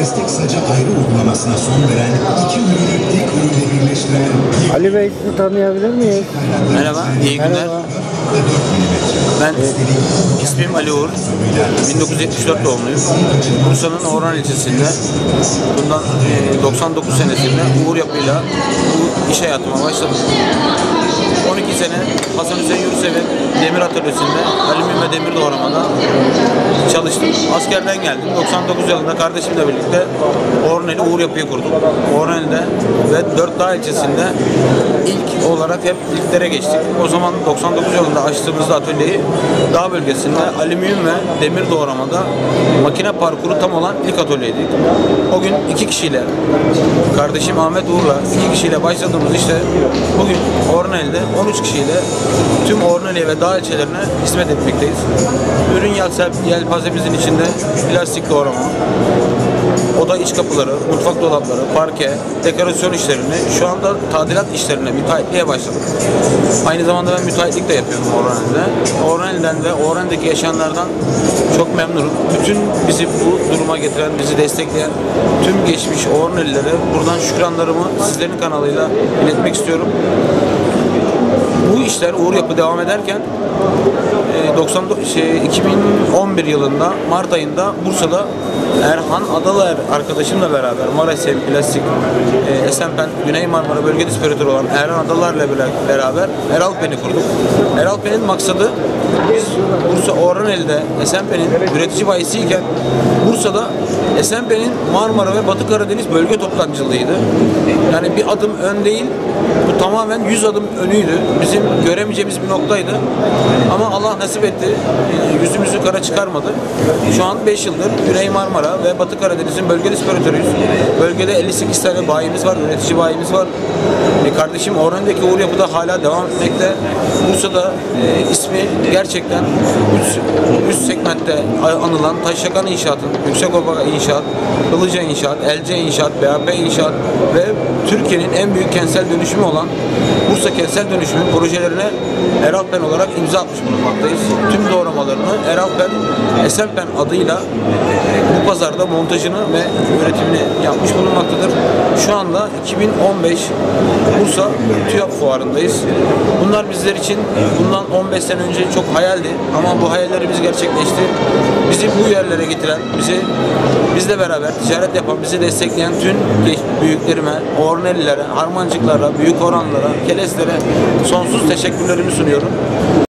destek saca ayrı uygulamasına son veren iki ürünü tek ürünle birleştiren Ali Bey, sizi tanıyabilir miyiz? Merhaba, iyi günler. Merhaba. Ben ismim Ali Uğur. 1974 doğumluyum. Bursa'nın Orhan ilçesinde bundan 99 senesinde Uğur Yapı'yla bu iş hayatıma başladım. 12 sene Hasan Hüseyin Yurtsev'in demir atölyesinde alüminyum ve demir doğramada çalıştım. Askerden geldim. 99 yılında kardeşimle birlikte Orhaneli Uğur Yapı'yı kurduk. Orhaneli'de ve 4 Dağ ilçesinde ilk olarak hep ilklere geçtik. O zaman 99 yılında açtığımızda atölyeyi Dağ bölgesinde alüminyum ve demir doğramada makine parkuru tam olan ilk atölyeydik. O gün 2 kişiyle, kardeşim Ahmet Uğur'la 2 kişiyle başladığımız işte bugün Orhaneli'de 13 kişiyle tüm Orhaneli ve Dağ ilçelerine hizmet etmekteyiz. Ürün yelpazemizin içinde plastik doğrama, oda iç kapıları, mutfak dolapları, parke, dekorasyon işlerini, şu anda tadilat işlerine müteahhitliğe başladık. Aynı zamanda ben müteahhitlik de yapıyorum Orhaneli'de. Orhaneli'den ve Orhaneli'deki yaşayanlardan çok memnunum. Bütün bizi bu duruma getiren, bizi destekleyen tüm geçmiş Orhanelilere buradan şükranlarımı sizlerin kanalıyla iletmek istiyorum. Bu işler Uğur Yapı devam ederken 2011 yılında Mart ayında Bursa'da Erhan Adalar arkadaşımla beraber Maraş Sev Plastik Esenpen Güney Marmara Bölge Distribütörü olan Erhan Adalar'la beraber Eralpen'i kurduk. Eralpen'in maksadı biz Bursa Orhaneli'de Esenpen'in üretici bayisiyken Bursa'da Esenpen'in Marmara ve Batı Karadeniz bölge toptancılığıydı. Yani bir adım ön değil, bu tamamen 100 adım önüydü. Bizim göremeyeceğimiz bir noktaydı. Ama Allah nasip etti. Yüzümüzü kara çıkarmadı. Şu an 5 yıldır Güney Marmara ve Batı Karadeniz'in bölge distribütörüyüz. Bölgede 58 tane bayimiz var, üretici bayimiz var. Kardeşim Orhaneli'deki Uğur Yapı'da hala devam etmekte. Bursa'da ismi gerçekten üst segmentte anılan Taşyakan İnşaat'ın, Yüksekova İnşaat, Ilıca İnşaat, Elce İnşaat, BAP İnşaat ve Türkiye'nin en büyük kentsel dönüşümü olan Bursa Kentsel Dönüşümün projelerine Eralpen olarak imza atmış bulunmaktayız. Tüm doğramalarını Eralpen, Esenpen adıyla bu pazarda montajını ve üretimini yapmış bulunmaktadır. Şu anda 2015 Bursa TÜYAP fuarındayız. Bunlar bizler için bundan 15 sene önce çok hayaldi ama bu hayallerimiz gerçekleşti. Bizi bu yerlere getiren, bizle beraber ticaret yapan, bizi destekleyen tüm büyüklerime, Orhanelilere, Harmancıklara, Büyük Orhanlara, Keleslere sonsuz teşekkürlerimi sunuyorum.